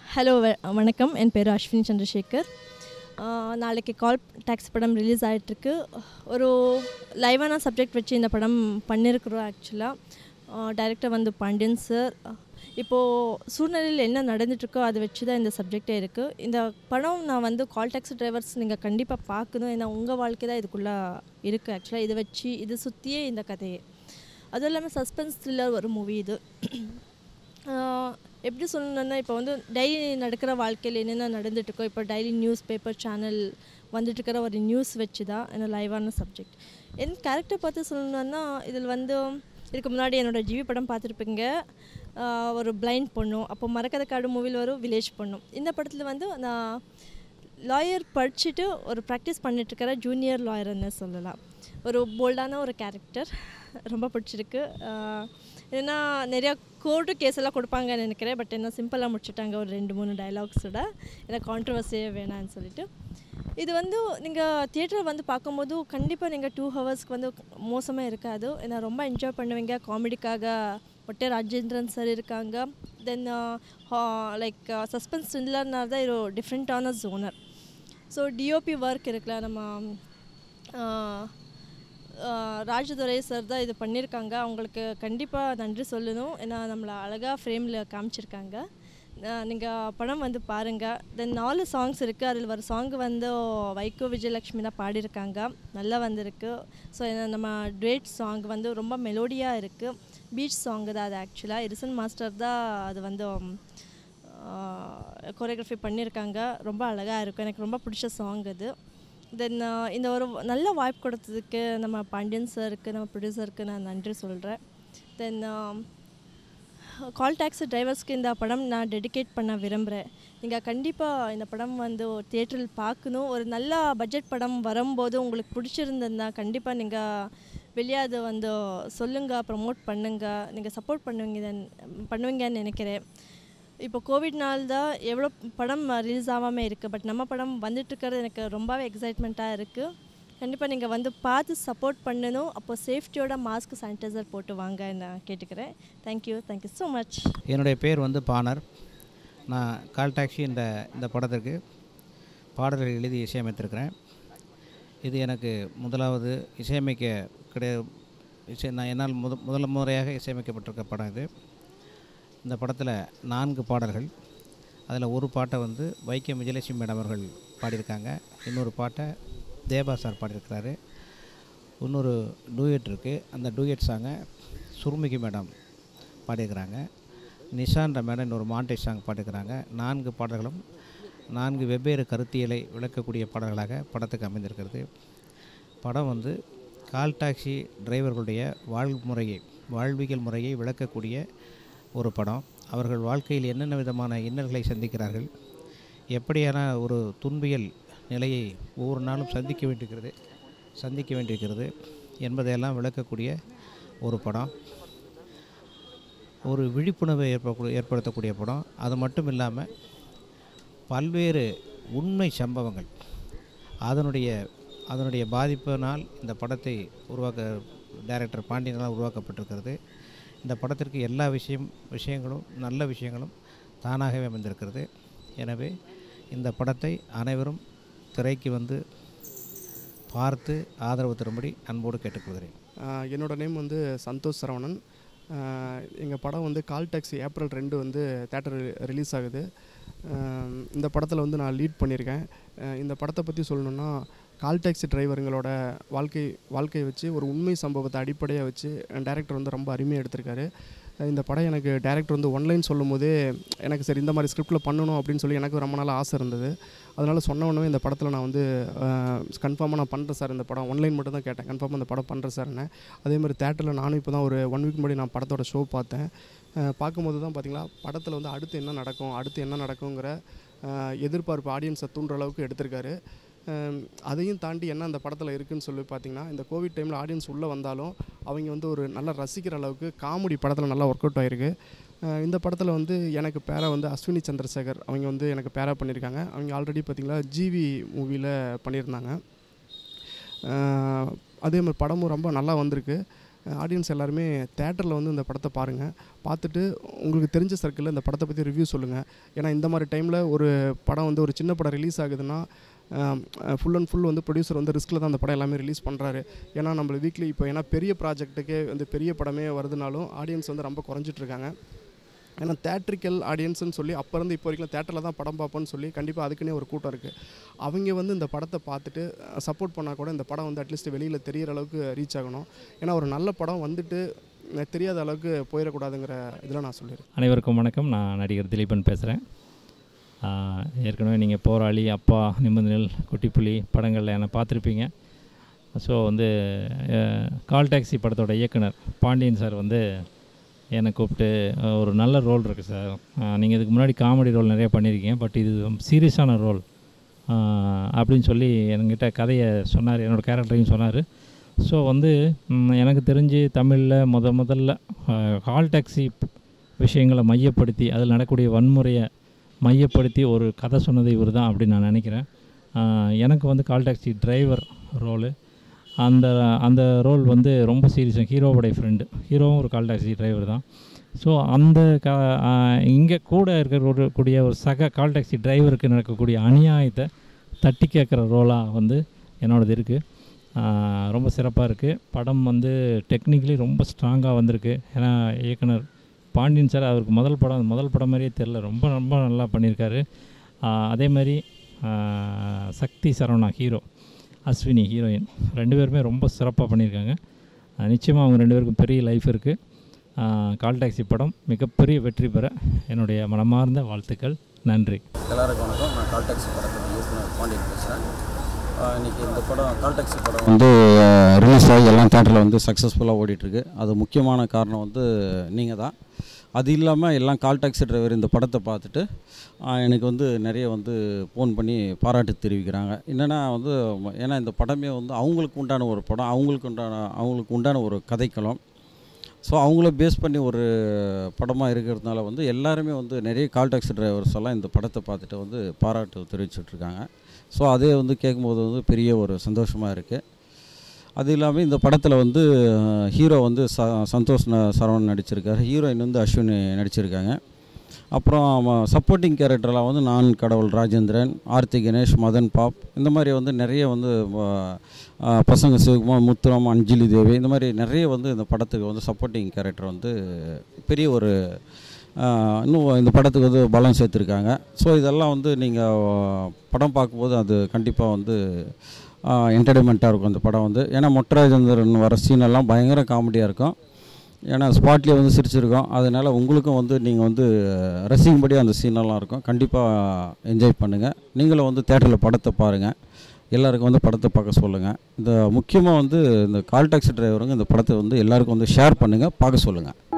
Hello வணக்கம். என் பேர் அஸ்வினி சந்திரசேகர். நாளைக்கு கால் டாக்ஸி படம் ரிலீஸ் ஆகிட்டுருக்கு. ஒரு லைவான சப்ஜெக்ட் வச்சு இந்த படம் பண்ணியிருக்கிறோம். ஆக்சுவலாக டைரக்டர் வந்து பாண்டியன் சார். இப்போது சூழ்நிலையில் என்ன நடந்துகிட்ருக்கோ அதை வச்சு தான் இந்த சப்ஜெக்டே இருக்குது. இந்த படம் நான் வந்து கால் டாக்ஸி டிரைவர்ஸ் நீங்கள் கண்டிப்பாக பார்க்கணும். ஏன்னா உங்கள் வாழ்க்கை தான் இதுக்குள்ளே இருக்குது. ஆக்சுவலாக இதை வச்சு இதை சுற்றியே இந்த கதையே. அதுவும் இல்லாமல் சஸ்பென்ஸ் த்ரில்லர் ஒரு மூவி இது. எப்படி சொல்லணுன்னா, இப்போ வந்து டெய்லி நடக்கிற வாழ்க்கையில் என்னென்ன நடந்துகிட்ருக்கோ, இப்போ டெய்லி நியூஸ் பேப்பர் சேனல் வந்துட்டுருக்கிற ஒரு நியூஸ் வச்சு தான் என்ன லைவான சப்ஜெக்ட். என் கேரக்டர் பார்த்து சொல்லணுன்னா, இதில் வந்து இதுக்கு முன்னாடி என்னோடய ஜிவி படம் பார்த்துருப்பீங்க. ஒரு பிளைண்ட் பொண்ணும், அப்போ மரக்கதை காடு மூவியில் வரும் வில்லேஜ் பொண்ணும். இந்த படத்தில் வந்து நான் லாயர் படிச்சுட்டு ஒரு ப்ராக்டிஸ் பண்ணிட்டுருக்கிற ஜூனியர் லாயர்ன்னு சொல்லலாம். ஒரு போல்டான ஒரு கேரக்டர் ரொம்ப பிடிச்சிருக்கு. ஏன்னா நிறையா கோர்ட்டு கேஸ் எல்லாம் கொடுப்பாங்கன்னு நினைக்கிறேன். பட் என்ன சிம்பிளாக முடிச்சுட்டாங்க ஒரு 2-3 டைலாக்ஸோட. ஏன்னா கான்ட்ரவர்சியே வேணான்னு சொல்லிட்டு. இது வந்து நீங்கள் தியேட்டரில் வந்து பார்க்கும்போது கண்டிப்பாக நீங்கள் 2 ஹவர்ஸ்க்கு வந்து மோசமாக இருக்காது. ஏன்னா ரொம்ப என்ஜாய் பண்ணுவீங்க. காமெடிக்காக ஒட்டே ராஜேந்திரன் சார் இருக்காங்க. தென் லைக் சஸ்பென்ஸ் த்ரில்லர்னால தான் இது டிஃப்ரெண்ட்டான ஜோனர். ஸோ டிஓபி ஒர்க் இருக்குல்ல, நம்ம ராஜதுரை சார் தான் இது பண்ணியிருக்காங்க. அவங்களுக்கு கண்டிப்பாக நன்றி சொல்லணும். ஏன்னா நம்மளை அழகாக ஃப்ரேமில் காமிச்சிருக்காங்க. நீங்கள் படம் வந்து பாருங்கள். தென் 4 சாங்ஸ் இருக்குது. அதில் ஒரு சாங் வந்து வைகோ விஜயலக்ஷ்மி தான் பாடியிருக்காங்க. நல்லா வந்திருக்கு. ஸோ நம்ம டுவேட் சாங் வந்து ரொம்ப மெலோடியாக இருக்குது. பீச் சாங் தான் அது. ஆக்சுவலாக எரிசன் மாஸ்டர் தான் அது வந்து கோரியோகிராஃபி பண்ணியிருக்காங்க. ரொம்ப அழகாக இருக்கும். எனக்கு ரொம்ப பிடிச்ச சாங் அது. தென் இந்த ஒரு நல்ல வாய்ப்பு கொடுத்ததுக்கு நம்ம பாண்டியன் சாருக்கு, நம்ம ப்ரொடியூசருக்கு நான் நன்றி சொல்கிறேன். தென் கால் டாக்ஸி டிரைவர்ஸ்க்கு இந்த படம் நான் டெடிகேட் பண்ண விரும்புகிறேன். நீங்கள் கண்டிப்பாக இந்த படம் வந்து தியேட்டரில் பார்க்கணும். ஒரு நல்ல பட்ஜெட் படம் வரும்போது உங்களுக்கு பிடிச்சிருந்ததுன்னா கண்டிப்பாக நீங்கள் வெளியே அதை வந்து சொல்லுங்கள், ப்ரமோட் பண்ணுங்கள். நீங்கள் சப்போர்ட் பண்ணுவீங்கன்னு நினைக்கிறேன். இப்போ கோவிட்னால தான் எவ்வளோ படம் ரிலீஸ் ஆகாமல் இருக்குது. பட் நம்ம படம் வந்துட்டுருக்கிறது எனக்கு ரொம்பவே எக்ஸைட்மெண்ட்டாக இருக்குது. கண்டிப்பாக நீங்கள் வந்து பார்த்து சப்போர்ட் பண்ணணும். அப்போ சேஃப்டியோட மாஸ்க், சானிடைசர் போட்டு வாங்க நான் கேட்டுக்கிறேன். Thank you so much. என்னுடைய பேர் வந்து பானர். நான் கால் டாக்ஸி இந்த படத்திற்கு பாடல்கள் எழுதி இசையமைத்திருக்கிறேன். இது எனக்கு முதலாவது இசையமைக்க நான் என்னால் முதல் முறையாக இசையமைக்கப்பட்டிருக்க படம் இது. இந்த படத்தில் 4 பாடல்கள். அதில் ஒரு பாட்டை வந்து வைக்கம் விஜயலட்சுமி மேடம் அவர்கள் பாடியிருக்காங்க. இன்னொரு பாட்டை தேவா சார் பாடியிருக்கிறாரு. இன்னொரு டூயட் இருக்குது. அந்த டூயட் சாங்கை சுருமிகி மேடம் பாடியிருக்கிறாங்க. நிஷான்ற மேடம் இன்னொரு மாண்டேஜ் சாங் பாடியிருக்கிறாங்க. 4 பாடல்களும் 4 வெவ்வேறு கருத்தியலை விளக்கக்கூடிய பாடல்களாக படத்துக்கு அமைந்திருக்கிறது. படம் வந்து கால் டாக்ஸி டிரைவர்களுடைய வாழ்வியல் முறையை விளக்கக்கூடிய ஒரு படம். அவர்கள் வாழ்க்கையில் என்னென்ன விதமான இன்னல்களை சந்திக்கிறார்கள், எப்படியான ஒரு துன்பியல் நிலையை ஒவ்வொரு நாளும் சந்திக்க வேண்டியிருக்கிறது என்பதையெல்லாம் விளக்கக்கூடிய ஒரு படம். ஒரு விழிப்புணர்வை ஏற்படுத்தக்கூடிய படம். அது மட்டும் இல்லாமல் பல்வேறு உண்மை சம்பவங்கள் அதனுடைய பாதிப்பினால் இந்த படத்தை டைரக்டர் பாண்டியனால் உருவாக்கப்பட்டிருக்கிறது. இந்த படத்திற்கு எல்லா விஷயங்களும் நல்ல விஷயங்களும் தானாகவே அமைந்திருக்கிறது. எனவே இந்த படத்தை அனைவரும் திரைக்கு வந்து பார்த்து ஆதரவு தரும்படி அன்போடு கேட்டுக்கொள்கிறேன். என்னோடய நேம் வந்து சந்தோஷ் சரவணன். எங்கள் படம் வந்து கால் டாக்ஸி ஏப்ரல் 2 வந்து தேட்டர் ரிலீஸ் ஆகுது. இந்த படத்தில் வந்து நான் லீட் பண்ணியிருக்கேன். இந்த படத்தை பற்றி சொல்லணுன்னா, கால் டாக்ஸி டிரைவருங்களோட வாழ்க்கையை வச்சு ஒரு உண்மை சம்பவத்தை அடிப்படையாக வச்சு டைரக்டர் வந்து ரொம்ப அருமையாக எடுத்திருக்காரு. இந்த படம் எனக்கு டைரக்டர் வந்து ஒன்லைன் சொல்லும் போதே எனக்கு சரி இந்த மாதிரி ஸ்கிரிப்டில் பண்ணணும் அப்படின்னு சொல்லி எனக்கு ரொம்ப நாள் ஆசை இருந்தது. அதனால் சொன்ன உடனே இந்த படத்தில் நான் வந்து கன்ஃபார்மாக நான் பண்ணுறேன் சார். இந்த படம் ஒன்லைன் மட்டும் தான் கேட்டேன். கன்ஃபார்மாக இந்த படம் பண்ணுறேன் சார்னு. அதே மாதிரி தேட்டரில் நானும் இப்போ தான் ஒரு 1 வீக் முன்னாடி நான் படத்தோட ஷோ பார்த்தேன். பார்க்கும்போது தான் பார்த்திங்களா படத்தில் வந்து அடுத்து என்ன நடக்குங்கிற எதிர்பார்ப்பு ஆடியன்ஸை தூண்டுற அளவுக்கு எடுத்திருக்காரு. அதையும் தாண்டி என்ன அந்த படத்தில் இருக்குதுன்னு சொல்லி பார்த்திங்கன்னா, இந்த கோவிட் டைமில் ஆடியன்ஸ் உள்ளே வந்தாலும் அவங்க வந்து ஒரு நல்லா ரசிக்கிற அளவுக்கு காமெடி படத்தில் நல்லா ஒர்க் அவுட் ஆகிருக்கு. இந்த படத்தில் வந்து எனக்கு பேரா வந்து அஸ்வினி சந்திரசேகர் அவங்க வந்து எனக்கு பேரா பண்ணியிருக்காங்க. அவங்க ஆல்ரெடி பார்த்திங்களா ஜிவி மூவியில் பண்ணியிருந்தாங்க. அதே மாதிரி படமும் ரொம்ப நல்லா வந்திருக்கு. ஆடியன்ஸ் எல்லாருமே தேட்டரில் வந்து இந்த படத்தை பாருங்கள். பார்த்துட்டு உங்களுக்கு தெரிஞ்ச சர்க்கிளில் இந்த படத்தை பற்றி ரிவ்யூ சொல்லுங்கள். ஏன்னா இந்த மாதிரி டைமில் ஒரு படம் வந்து ஒரு சின்ன படம் ரிலீஸ் ஆகுதுன்னா ஃபுல் அண்ட் ஃபுல் வந்து ப்ரொடியூசர் வந்து ரிஸ்கில் தான் அந்த படம் எல்லாமே ரிலீஸ் பண்ணுறாரு. ஏன்னா நம்மள வீக்லி இப்போ ஏன்னா பெரிய ப்ராஜெக்ட்டுக்கே வந்து பெரிய படமே வருதுனாலும் ஆடியன்ஸ் வந்து ரொம்ப குறைஞ்சிட்ருக்காங்க. ஏன்னா தேட்ரிக்கல் ஆடியன்ஸ்னு சொல்லி அப்போ இருந்து இப்போ வரைக்கும் தேட்டரில் தான் படம் பார்ப்போன்னு சொல்லி கண்டிப்பாக அதுக்குன்னே ஒரு கூட்டம் இருக்குது. அவங்க வந்து இந்த படத்தை பார்த்துட்டு சப்போர்ட் பண்ணால் கூட இந்த படம் வந்து அட்லீஸ்ட் வெளியில் தெரிகிற அளவுக்கு ரீச் ஆகணும். ஏன்னா ஒரு நல்ல படம் வந்துட்டு தெரியாத அளவுக்கு போயிடக்கூடாதுங்கிற இதில் நான் சொல்லிடுறேன். அனைவருக்கும் வணக்கம். நான் நடிகர் திலீபன் பேசுகிறேன். ஏற்கனவே நீங்கள் போராளி, அப்பா, நிமிர்ந்தல், குட்டிப்புலி படங்களில் என்னை பார்த்துருப்பீங்க. ஸோ வந்து கால் டாக்ஸி படத்தோட இயக்குனர் பாண்டியன் சார் வந்து என்னை கூப்பிட்டு ஒரு நல்ல ரோல் இருக்குது சார், நீங்கள் இதுக்கு முன்னாடி காமெடி ரோல் நிறைய பண்ணியிருக்கீங்க, பட் இது சீரியஸான ரோல் அப்படின்னு சொல்லி என்கிட்ட கதையை சொன்னார், என்னோடய கேரக்டரையும் சொன்னார். ஸோ வந்து எனக்கு தெரிஞ்சு தமிழில் முதல்ல கால் டாக்ஸி விஷயங்களை மையப்படுத்தி அதில் நடக்கக்கூடிய வன்முறையை மையப்படுத்தி ஒரு கதை சொன்னது இவர் தான் அப்படின்னு நான் நினைக்கிறேன். எனக்கு வந்து கால் டாக்ஸி டிரைவர் ரோலு, அந்த ரோல் வந்து ரொம்ப சீரியஸாக ஹீரோவுடைய ஃப்ரெண்டு, ஹீரோவும் ஒரு கால் டாக்ஸி டிரைவர் தான். ஸோ அந்த இங்கே கூட இருக்கக்கூடிய ஒரு சக கால் டாக்ஸி டிரைவருக்கு நடக்கக்கூடிய அநியாயத்தை தட்டி கேட்குற ரோலாக வந்து என்னோடது இருக்குது. ரொம்ப சிறப்பாக இருக்குது. படம் வந்து டெக்னிக்கலி ரொம்ப ஸ்ட்ராங்காக வந்திருக்கு. ஏன்னா இயக்குனர் பாண்டியன் சார் அவருக்கு முதல் படம் மாதிரியே தெரில, ரொம்ப ரொம்ப நல்லா பண்ணியிருக்காரு. அதே மாதிரி சக்தி சரவணா ஹீரோ, அஸ்வினி ஹீரோயின், 2 பேருமே ரொம்ப சிறப்பாக பண்ணியிருக்காங்க. நிச்சயமாக அவங்க 2 பேருக்கும் பெரிய லைஃப் இருக்குது. கால் டாக்ஸி படம் மிகப்பெரிய வெற்றி பெற என்னுடைய மனமார்ந்த வாழ்த்துக்கள். நன்றி. எல்லாருக்கும் வணக்கம். நான் கால் டாக்ஸி படத்துக்கு இயக்குனர் பாண்டியன் பேசுகிறேன். இன்றைக்கி இந்த படம் கால் டாக்ஸி படம் வந்து ரிலீஸ் ஆகி எல்லாம் தேட்டரில் வந்து சக்ஸஸ்ஃபுல்லாக ஓடிட்டுருக்கு. அது முக்கியமான காரணம் வந்து நீங்கள் தான். அது இல்லாமல் எல்லாம் கால் டாக்ஸி டிரைவர் இந்த படத்தை பார்த்துட்டு எனக்கு வந்து நிறைய வந்து ஃபோன் பண்ணி பாராட்டு தெரிவிக்கிறாங்க. என்னென்னா வந்து ஏன்னா இந்த படமே வந்து அவங்களுக்கு உண்டான ஒரு படம், அவங்களுக்கு உண்டான ஒரு கதைக்களம். ஸோ அவங்கள பேஸ் பண்ணி ஒரு படமாக இருக்கிறதுனால வந்து எல்லாருமே வந்து நிறைய கால் டாக்ஸி டிரைவர்ஸ் எல்லாம் இந்த படத்தை பார்த்துட்டு வந்து பாராட்டு தெரிவிச்சிட்ருக்காங்க. ஸோ அதே வந்து கேட்கும்போது வந்து பெரிய ஒரு சந்தோஷமாக இருக்குது. அது இல்லாமல் இந்த படத்தில் வந்து ஹீரோ வந்து சந்தோஷ் சரவணன் நடிச்சிருக்காரு, ஹீரோயின் வந்து அஸ்வினி நடிச்சிருக்காங்க. அப்புறம் சப்போர்ட்டிங் கேரக்டர்லாம் வந்து நான் கடவுள் ராஜேந்திரன், ஆர்த்தி கணேஷ், மதன் பாப், இந்த மாதிரி வந்து நிறைய வந்து பசங்க சிவகுமார், முத்துராம், அஞ்சலி தேவி, இந்த மாதிரி நிறைய வந்து இந்த படத்துக்கு வந்து சப்போர்ட்டிங் கேரக்டர் வந்து பெரிய ஒரு இன்னும் இந்த படத்துக்கு வந்து பலம் சேர்த்துருக்காங்க. ஸோ இதெல்லாம் வந்து நீங்கள் படம் பார்க்கும்போது அது கண்டிப்பாக வந்து என்டர்டெயின்மெண்ட்டாக இருக்கும் அந்த படம் வந்து. ஏன்னா மொட்டராஜேந்திரன் வர சீனெல்லாம் பயங்கர காமெடியாக இருக்கும். ஏன்னா ஸ்பாட்லேயே வந்து சிரிச்சிருக்கோம். அதனால் உங்களுக்கும் வந்து நீங்கள் வந்து ரசிக்கும்படி அந்த சீனெல்லாம் இருக்கும். கண்டிப்பாக என்ஜாய் பண்ணுங்கள். நீங்களும் வந்து தேட்டரில் படத்தை பாருங்கள். எல்லாருக்கும் வந்து படத்தை பார்க்க சொல்லுங்கள். இந்த முக்கியமாக வந்து இந்த கால் டாக்ஸி டிரைவருங்க இந்த படத்தை வந்து எல்லாருக்கும் வந்து ஷேர் பண்ணுங்கள், பார்க்க சொல்லுங்கள்.